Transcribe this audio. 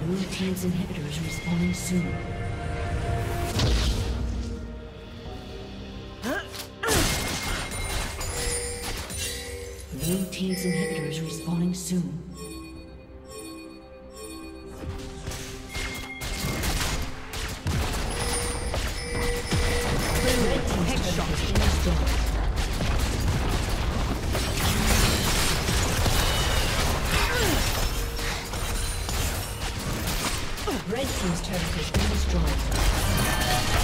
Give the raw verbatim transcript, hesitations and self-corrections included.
Blue team's inhibitor is respawning soon. Blue team's inhibitor is respawning soon. Red team's turret has been destroyed. Red team's turret has been destroyed.